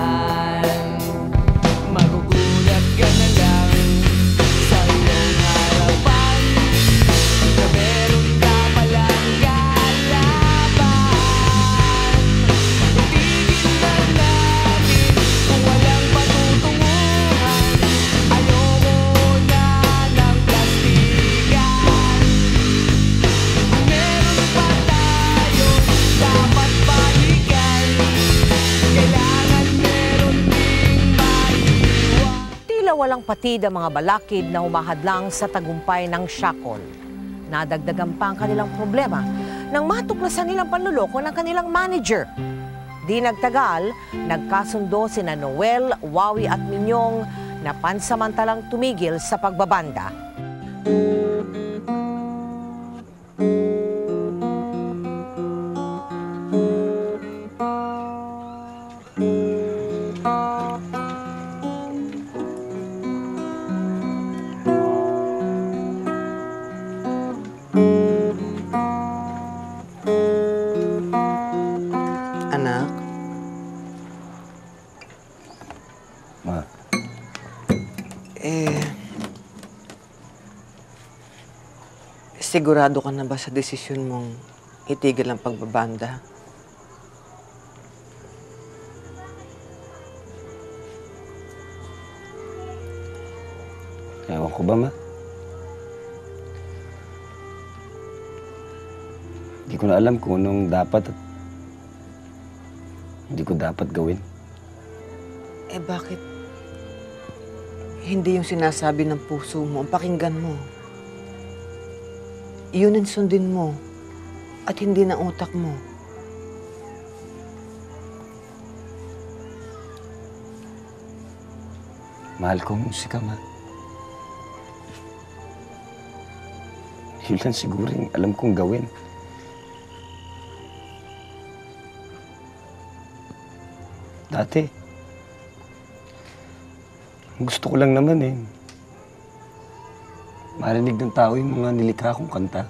Magugulat ka na lang sa iyong harapan na meron ka palang kalaban. Tigil na natin kung walang patutunguhan. Ayoko na ng plastikan. Meron pa tayo dapat balikan. Kailangan meron ding maiwan. Tila walang patid ang mga balakid na humahadlang sa tagumpay ng Siakol. Nadagdagan pa ang kanilang problema nang matuklasan nilang panluloko ng kanilang manager. Di nagtagal, nagkasundo sina Noel, Wawi at Minyong na pansamantalang tumigil sa pagbabanda. Anak, Ma, eh, sigurado ka na ba sa desisyon mong itigil ang pagbabanda? ewan ko ba, Ma? Hindi ko na alam kung anong dapat at hindi ko dapat gawin. Eh bakit hindi yung sinasabi ng puso mo, ang pakinggan mo? Yun ang sundin mo at hindi ng utak mo. Mahal ko ang musika, Ma. Yun lang siguro yung alam kong gawin. Dati, gusto ko lang naman eh. Marinig ng tao yung mga nilikha kong kanta.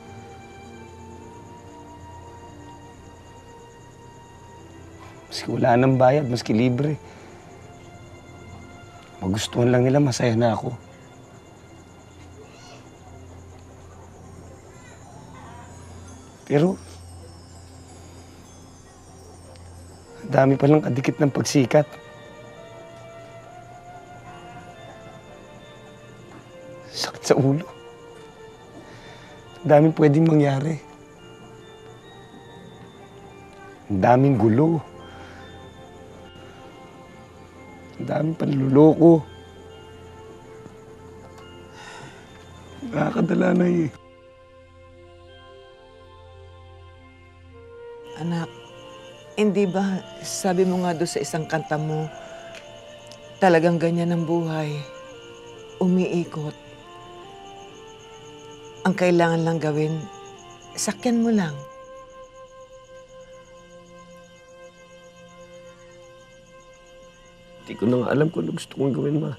Maski wala nang bayad, maski libre. Magustuhan lang nila, masaya na ako. Pero, ang dami palang kadikit ng pagsikat. Sakit sa ulo. Ang daming pwedeng mangyari. Ang daming gulo. Ang daming panluloko. Nakakadala na eh. Anak, hindi ba sabi mo nga doon sa isang kanta mo, talagang ganyan ang buhay, umiikot. Ang kailangan lang gawin, sakyan mo lang. Hindi ko na nga alam kung ano gusto kong gawin, Ma.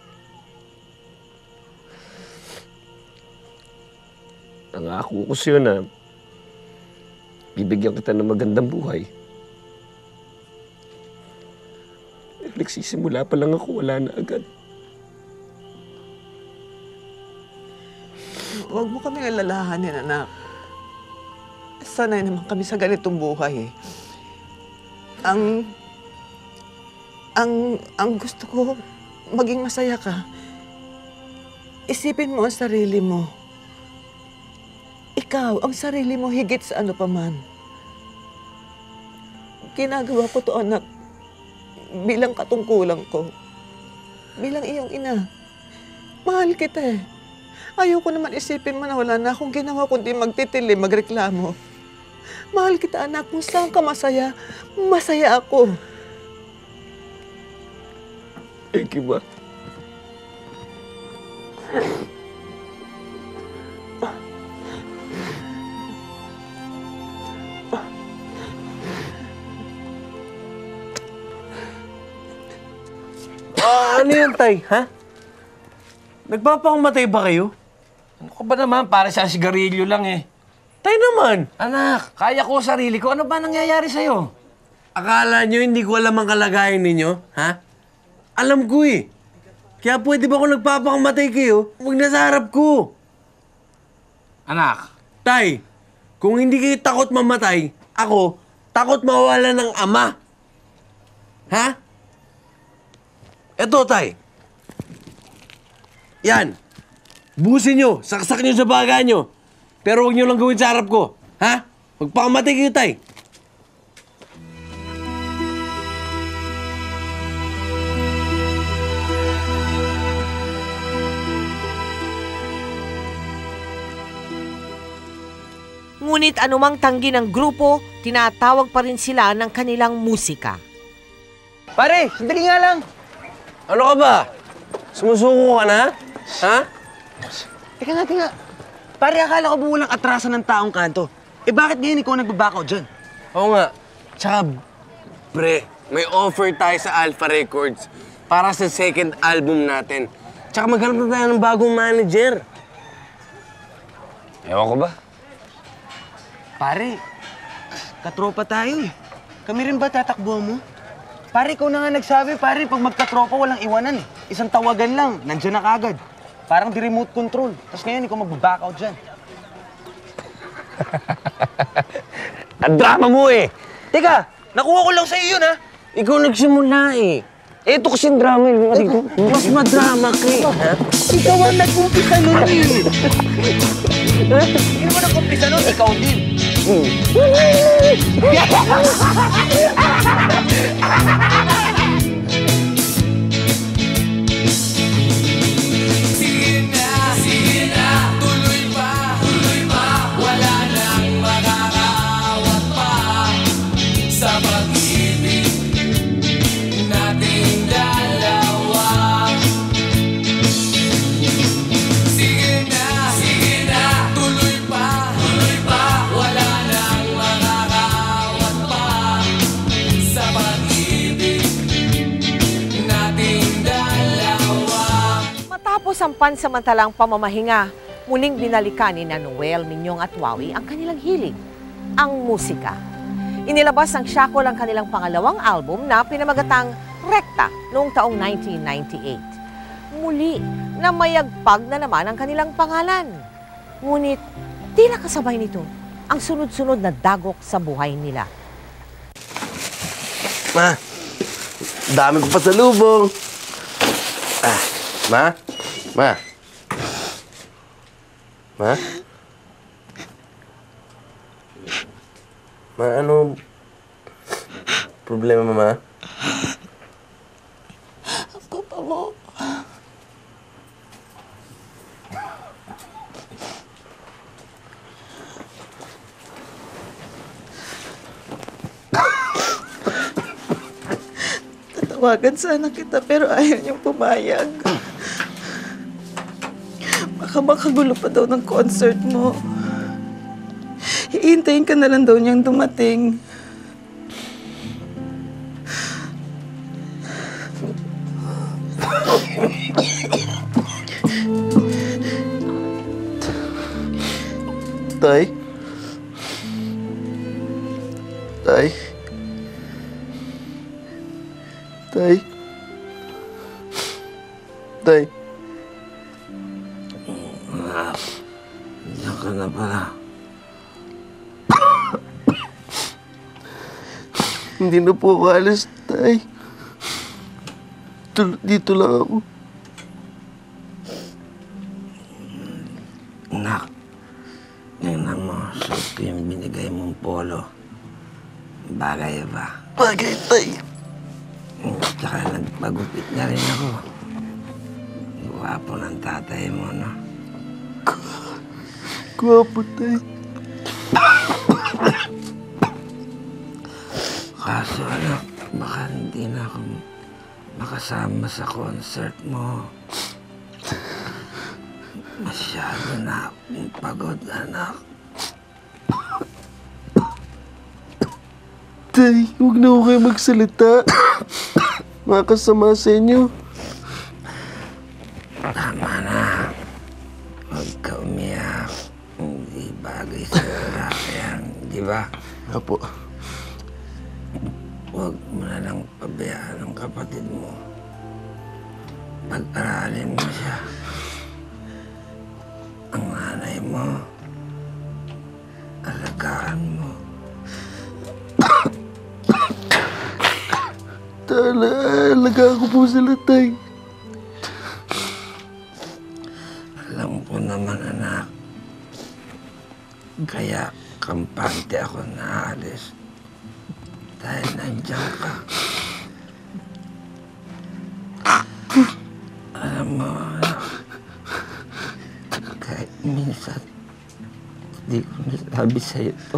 Nangako ko sa'yo na bibigyan kita ng magandang buhay. Nagsisimula pa lang ako, wala na agad. Huwag mo kami alalahanin, anak. Sanay naman kami sa ganitong buhay eh. Ang... Ang... Ang gusto ko, maging masaya ka. Isipin mo ang sarili mo. Ikaw, ang sarili mo higit sa ano pa man. Ginagawa ko to, anak, bilang katungkulan ko. Bilang iyong ina. Mahal kita eh. Ayoko naman isipin mo na wala na akong ginawa kundi magtitili, magreklamo. Mahal kita, anak. Kung saan ka masaya, masaya ako. Thank you, Ma. Ah, ano yan, Tay? Ha? Nagpapakumatay ba kayo? Ano ka ba naman? Para sa sigarilyo lang eh. Tay naman! Anak, kaya ko sarili ko. Ano ba nangyayari sa'yo? Akala nyo hindi ko alam ang kalagayan ninyo? Ha? Alam ko eh. Kaya pwede ba kung nagpapakamatay kayo, huwag na sa harap ko. Anak. Tay, kung hindi kayo takot mamatay, ako, takot mawala ng ama. Ha? Eto, Tay. Yan. Busin nyo, saksak nyo sa baga nyo. Pero huwag nyo lang gawin sa harap ko. Ha? Magpakamatay kayo, Tay. Ngunit anumang tanggi ng grupo, tinatawag pa rin sila ng kanilang musika. Pare, sandali nga lang. Ano ka ba? Sumusuko ka na? Ha? Teka nga, teka. Pare, akala ko ba walang atrasan ng taong kanto? Eh bakit ngayon ikaw nagbabakaw dyan? Oo nga. Tsaka, pre, may offer tayo sa Alpha Records para sa second album natin. Tsaka maghanap na tayo ng bagong manager. Ewan ko ba? Pare, katropa tayo eh. Kami rin ba tatakbo mo? Pare, ikaw na nga nagsabi, pare, pag magkatropa walang iwanan eh. Isang tawagan lang, nandiyan na kagad. Parang di remote control. Tapos ngayon, ikaw mag-back out dyan. Ang drama mo eh! Teka, nakuha ko lang sa'yo yun ha. Ikaw nagsimula eh. Eto kasing drama eh. Mas madrama ka eh. Ha? Ikaw ang nag-umpisa nun eh. Hindi mo nag-umpisa nun, ikaw din. Sige na, sige na, tuloy pa, tuloy pa. Wala nang makakawat pa sa pag-ibig nating dalawa. Sige na, sige na, tuloy pa, tuloy pa. Wala nang makakawat pa sa pag-ibig nating dalawa. Matapos ang pansamantalang pamamahinga, muling binalikan ni Noel, Minyong at Wawi ang kanilang hilig, ang musika. Inilabas ng Shackle ang kanilang pangalawang album na pinamagatang Rekta noong taong nineteen ninety-eight. Muli, namayagpag na naman ang kanilang pangalan. Ngunit, tila kasabay nito ang sunod-sunod na dagok sa buhay nila. Ma, dami ko pa sa lubong. Ah, ma? Ma? Ma? Ma, ano problema, ma? Ang papa mo. Tatawagan sana kita pero ayaw niyang pumayag. Baka makagulo pa daw ng concert mo. Hihintayin ka na lang daw niyang dumating. Tay? Tay? Tay? Tay? Anak, diyan ka na pala. Hindi na po ako alis, Tay. Tul- Dito lang ako. Anak, tingnan mo, suot yung binigay mong polo. Bagay ba? Bagay, Tay. Tsaka nagpagupit na rin ako. Gwapo ng tatay mo, no? Gwapo, Tay. Kaso anak, baka hindi na ako makasama sa concert mo. Masyado na akong pagod, anak. Tay, huwag na ako kayo magsalita. Makasama sa inyo. Tama na. Huwag ka umiyak. Hindi bagay sa lalaki yan, di ba? Apo. Huwag mo na lang pabayaan ang kapatid mo. Pag-aralin mo siya. Ang nanay mo, alagaan mo. Tala, alagaan ko po sila, Tay. Alam ko naman, anak. Kaya kampante ako naalis. Dahil nandiyan ka. Alam mo, anak, kahit minsan di ko nasabi sa'yo to.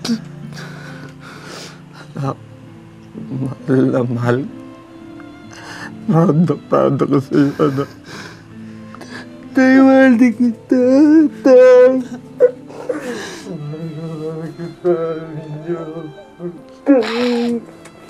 Anak, mahal na mahal. Proud na proud ako sa'yo, anak. Tay, mahal din kita, tay. Mahal na mahal kita, ninyo. Tay.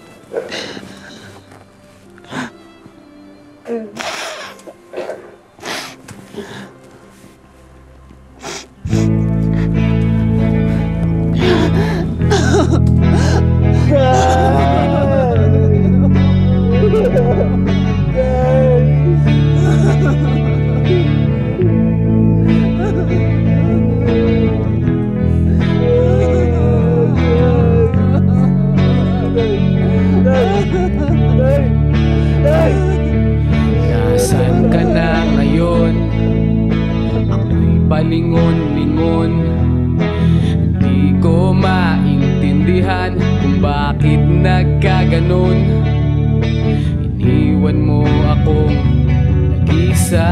Nasaan ka na ngayon? Ako'y palingon-lingon. Di ko maintindihan kung bakit nagkaganon. Iniwan mo akong nag-isa.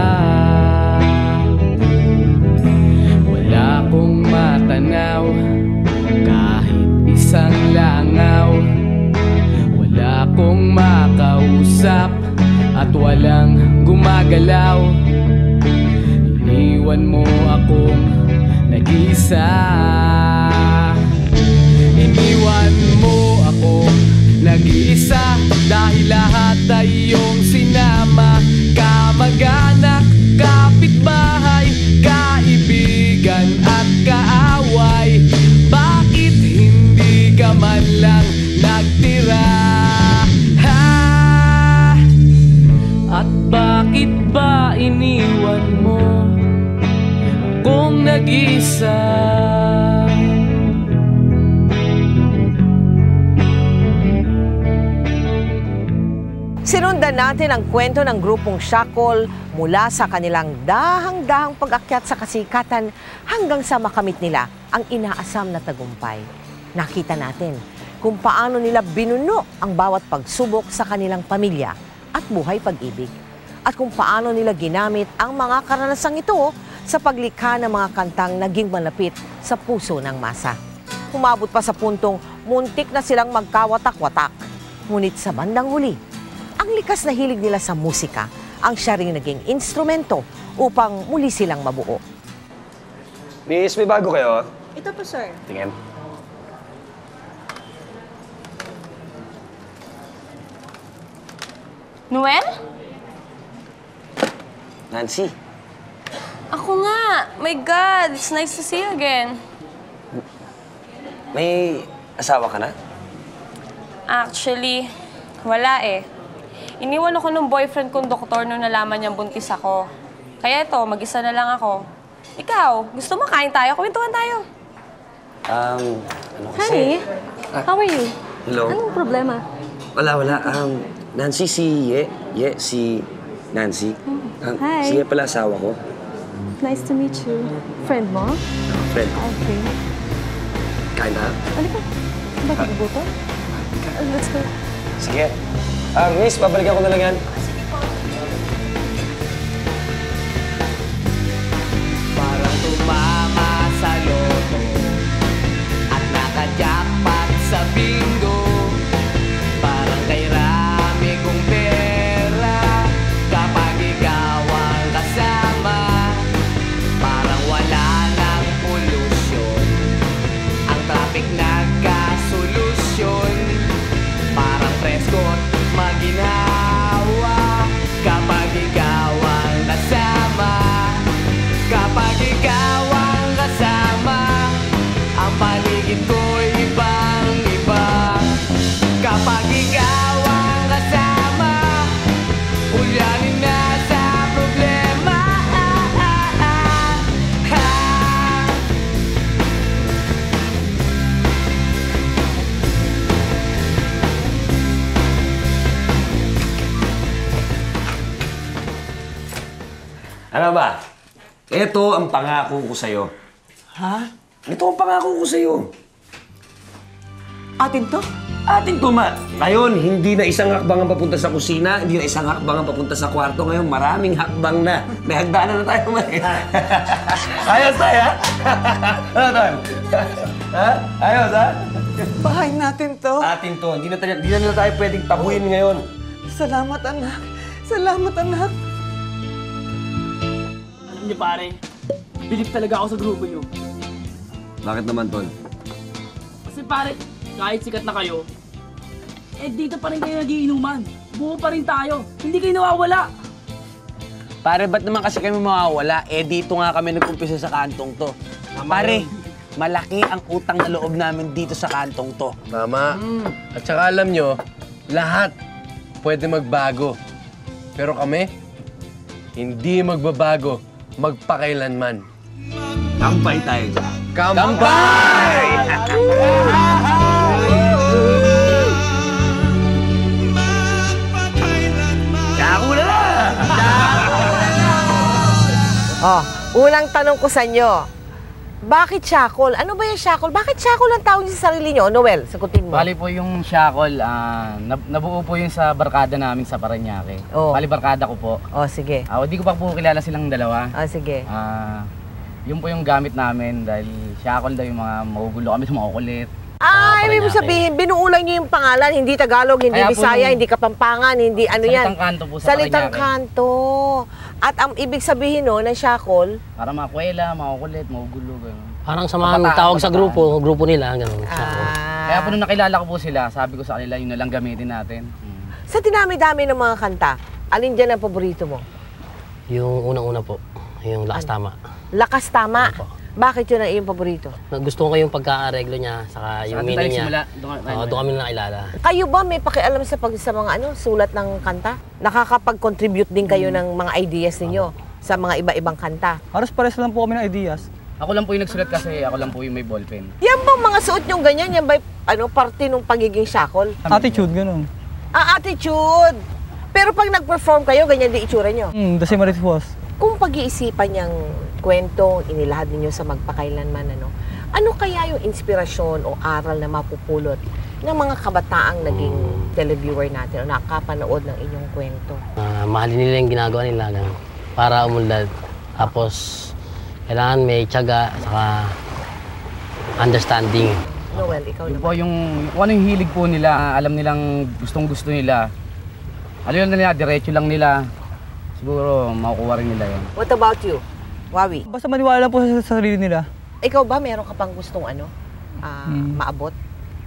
Wala akong matanaw kahit isang langaw. Wala akong makausap at walang gumagalaw. Iniwan mo akong nag-isa. Iniwan mo akong nag-iisa dahil lahat ay iyong sinama. Kamag-anak, kapitbahay, kaibigan at kaaway. Bakit hindi ka man lang nagtira? Ha? At bakit ba iniwan mo akong nag-isa? Sinundan natin ang kwento ng grupong Shakol mula sa kanilang dahang-dahang pag-akyat sa kasikatan hanggang sa makamit nila ang inaasam na tagumpay. Nakita natin kung paano nila binuno ang bawat pagsubok sa kanilang pamilya at buhay pag-ibig, at kung paano nila ginamit ang mga karanasang ito sa paglikha ng mga kantang naging malapit sa puso ng masa. Umabot pa sa puntong muntik na silang magkawatak-watak. Ngunit sa bandang huli, ang likas na hilig nila sa musika ang siya ring naging instrumento upang muli silang mabuo. Miss, may bago kayo? Ito po, sir. Tingin. Noel? Nancy, Ako nga. My God, it's nice to see you again. may asawa ka na? Actually, wala eh. Iniwan ako ng boyfriend kong doktor nung nalaman niyang buntis ako. Kaya ito, mag-isa na lang ako. Ikaw, gusto mo kain tayo? Kwentuhan tayo. Um, ano kasi? Honey, how are you? Hello? Anong problema? Wala, wala. Um, Nancy, si Ye. Ye, si Nancy. Um, Hi. Si Ye pala asawa ko. Nice to meet you. Friend mo? Friend. Okay. Kain na? Ano ka? Bakit nagugutom? Uh, let's go. Sige. Ah, miss, babalikan ko na lang yan. Parang tumama sa loto at nakajackpot sa bingo. Parang kay rami kong pera kapag ikaw ang kasama. Parang wala ng polusyon, ang traffic nagkasolusyon. Parang presko't maginawa kapag ikaw ang kasama. Kapag ikaw ang kasama, ang paligid ko'y ibang-iba. Kapag ikaw ang kasama, ulyanin na sa problema. Ano ba? Ito ang pangako ko sa'yo. Ha? Ito ang pangako ko sa'yo. Atin to? Ating tuma. Ngayon, hindi na isang hakbang ang papunta sa kusina, hindi na isang hakbang ang papunta sa kwarto. Ngayon, maraming hakbang na. May hagdanan na tayo man. Ayos tayo, ha? Ano, Ton? Ha? Ayos, ha? Bahay natin to. Atin to. Hindi na, tayo, hindi na nila tayo pwedeng tabuin ngayon. Salamat, anak. Salamat, anak. Alam niyo pare, bilib talaga ako sa grupo niyo. Bakit naman, Ton? Kasi pare, kahit sikat na kayo, eh dito pa rin kayo nagiinuman. Buo pa rin tayo. Hindi kayo nawawala. Pare, ba't naman kasi kami mawawala? Eh, dito nga kami nag-umpisa sa kantong to. Pare, malaki ang utang na loob namin dito sa kantong to. Tama. At saka alam nyo, lahat pwede magbago. Pero kami, hindi magbabago, magpakailanman. Kampay tayo dyan. Kampay! Tsako na lang! Oh, unang tanong ko sa inyo. Bakit shackle? Ano ba yung shackle? Bakit shackle ang tawag niyo sa sarili niyo? Noel, sagutin mo. Bali po yung shackle, ah, nab- nabuo po yun sa barkada namin sa Parañaque. Oh. Bali barkada ko po. Oh, sige. Ah, di ko pa po kilala silang dalawa. Ah, sige. Ah, yun po yung gamit namin dahil shackle daw yung mga magugulo kami sa mga kulit. Ah, ibig mo sabihin, binuo lang niyo yung pangalan, hindi Tagalog, hindi Kaya po Bisaya, yung- hindi Kapampangan, hindi ano yan. Salitang kanto po sa Salitang Parañaque. kanto. At ang ibig sabihin no, ng shackle, Para mga kuwela, mga kulit, magugulo, gano'n. Parang sa mga tawag sa grupo, grupo nila, gano'n. Kaya po nung nakilala ko po sila, sabi ko sa kanila, yun na lang gamitin natin. sa dinami-dami ng mga kanta, alin dyan ang paborito mo? Yung unang-una po, yung Lakas Tama. Lakas Tama. Bakit yun ang iyong paborito? Gusto ko yung pagka-areglo niya, saka yung doon meaning tayo niya. simula, doon tayo Oo, doon kami na nakilala. Kayo ba may pakialam sa pag sa mga ano, sulat ng kanta? Nakakapag-contribute din kayo ng mga ideas ninyo sa mga iba-ibang kanta? Halos pares lang po kami ng ideas. Ako lang po yung nagsulat kasi ako lang po yung may ballpen. Yan bang mga suot nyong ganyan? Yan ba ano, parte ng pagiging shackle? Attitude, ganun. Ah, attitude! Pero pag nag-perform kayo, ganyan din itsura nyo? Hmm, the same as it was. Kung pag-iisipan niyang kwento, inilahad ninyo sa magpakailanman, ano, ano kaya yung inspirasyon o aral na mapupulot ng mga kabataang naging televiewer natin o nakapanood ng inyong kwento? Ah, mahalin nila yung ginagawa nila, gano'n. Para umulad. Tapos, kailangan may tiyaga, saka understanding. Noel, ikaw Yun naman. po yung, kung ano yung hilig po nila, alam nilang gustong gusto nila. Ano yun nila, diretso lang nila. Siguro makukuha rin nila yun. What about you, Wawi? Basta maniwala lang po sa sa sarili nila. Ikaw ba meron ka pang gustong ano, ah, Hmm. maabot?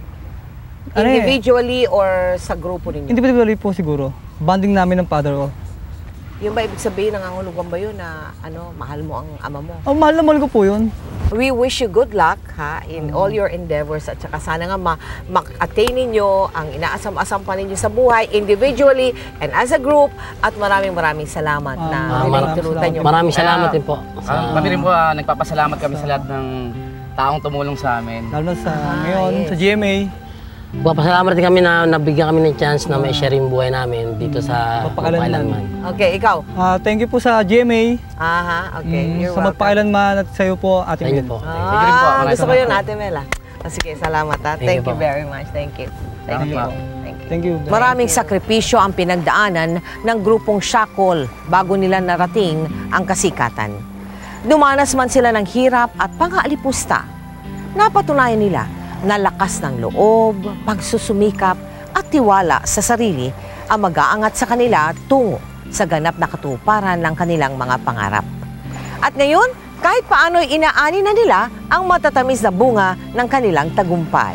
Ano eh? Individually or sa grupo ninyo? Individually po siguro. Banding namin ng father ko. Yung ba ibig sabihin, nangangulugan ba yun na ano, mahal mo ang ama mo? Oh, mahal na mahal ko po yun. We wish you good luck ha in all your endeavors at saka sana nga ma ma-attain ninyo ang inaasam-asam pa ninyo sa buhay individually and as a group at maraming maraming salamat na Ah, mar- pinagturutan nyo. Maraming salamat din po. Ah, kami rin po, ah, nagpapasalamat kami sa lahat ng taong tumulong sa amin. Lalo na sa ngayon, sa G M A. Papasalamat din kami na nabigyan kami ng chance na may share yung buhay namin dito sa Magpakailanman. Magpakailanman. Okay, ikaw. Ah, thank you po sa G M A. Aha, okay. Mm, You're sa welcome. magpakailanman at sa iyo po, Ate Mel. Ah, gusto ko yun, Ate Mel. ah. Ah, sige, salamat ha. Thank Thank you you po. very much. Thank you. Thank you. Thank you. Maraming sakripisyo ang pinagdaanan ng grupong Shackle bago nila narating ang kasikatan. Dumanas man sila ng hirap at pang-aalipusta. Napatunayan nila na lakas ng loob, pagsusumikap at tiwala sa sarili ang mag-aangat sa kanila tungo sa ganap na katuparan ng kanilang mga pangarap. At ngayon, kahit paano'y inaani na nila ang matatamis na bunga ng kanilang tagumpay.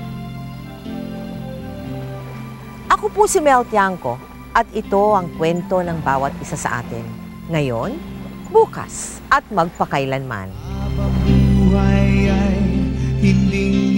Ako po si Mel Tiangco at ito ang kwento ng bawat isa sa atin. Ngayon, bukas at magpakailanman. Buhay ay hinding